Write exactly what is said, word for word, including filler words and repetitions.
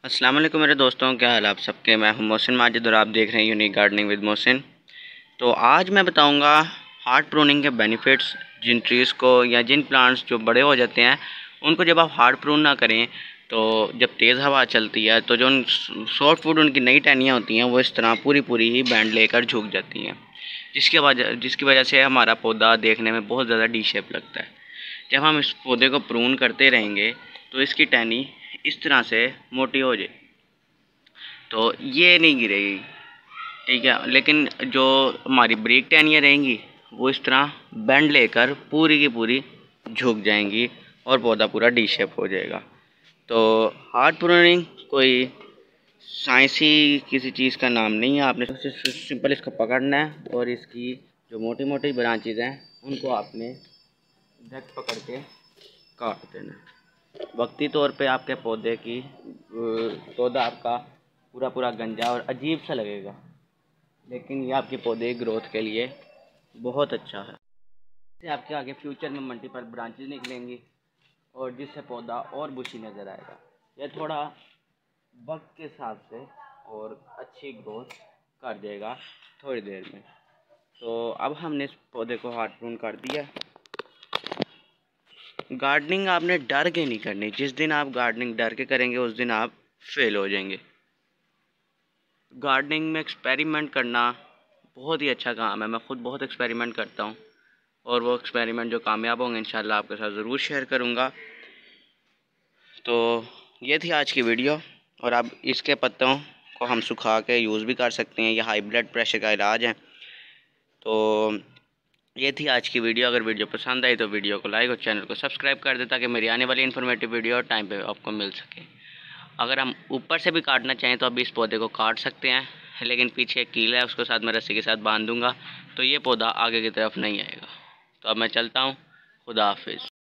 अस्सलाम वालेकुम मेरे दोस्तों, क्या हाल आप सबके। मैं हूं मोहसिन माजिद और आप देख रहे हैं यूनिक गार्डनिंग विद मोहसिन। तो आज मैं बताऊंगा हार्ड प्रूनिंग के बेनिफिट्स। जिन ट्रीज़ को या जिन प्लांट्स जो बड़े हो जाते हैं उनको जब आप हार्ड प्रून ना करें तो जब तेज़ हवा चलती है तो जो सॉफ्ट वुड उनकी नई टहनियाँ होती हैं वो इस तरह पूरी पूरी ही बैंड लेकर झुक जाती हैं, जिसकी वजह जिसकी वजह से हमारा पौधा देखने में बहुत ज़्यादा डी शेप लगता है। जब हम इस पौधे को प्रून करते रहेंगे तो इसकी टहनी इस तरह से मोटी हो जाए तो ये नहीं गिरेगी, ठीक है। लेकिन जो हमारी ब्रेक टहनियाँ रहेंगी वो इस तरह बेंड लेकर पूरी की पूरी झुक जाएंगी और पौधा पूरा डी शेप हो जाएगा। तो हार्ड प्रूनिंग कोई साइंसी किसी चीज़ का नाम नहीं है। आपने सिंपल इसको पकड़ना है और इसकी जो मोटी मोटी ब्रांचेज हैं उनको आपने धक पकड़ के काट देना है। वक्ती तौर पे आपके पौधे की पौधा आपका पूरा पूरा गंजा और अजीब सा लगेगा, लेकिन ये आपके पौधे ग्रोथ के लिए बहुत अच्छा है। इससे आपके आगे फ्यूचर में मल्टीपल ब्रांचेज निकलेंगी और जिससे पौधा और बुशी नज़र आएगा। यह थोड़ा वक्त के हिसाब से और अच्छी ग्रोथ कर देगा थोड़ी देर में। तो अब हमने इस पौधे को हार्ड प्रून कर दिया। गार्डनिंग आपने डर के नहीं करनी। जिस दिन आप गार्डनिंग डर के करेंगे उस दिन आप फेल हो जाएंगे। गार्डनिंग में एक्सपेरिमेंट करना बहुत ही अच्छा काम है। मैं ख़ुद बहुत एक्सपेरिमेंट करता हूँ और वो एक्सपेरिमेंट जो कामयाब होंगे इंशाल्लाह आपके साथ ज़रूर शेयर करूँगा। तो ये थी आज की वीडियो। और अब इसके पत्तों को हम सुखा के यूज़ भी कर सकते हैं। यह हाई ब्लड प्रेशर का इलाज है। तो ये थी आज की वीडियो। अगर वीडियो पसंद आई तो वीडियो को लाइक और चैनल को सब्सक्राइब कर दे ताकि मेरी आने वाली इन्फॉर्मेटिव वीडियो टाइम पे आपको मिल सके। अगर हम ऊपर से भी काटना चाहें तो अब इस पौधे को काट सकते हैं, लेकिन पीछे एक कील है उसको साथ मैं रस्सी के साथ बांध दूंगा तो ये पौधा आगे की तरफ नहीं आएगा। तो अब मैं चलता हूँ। खुदा हाफिज़।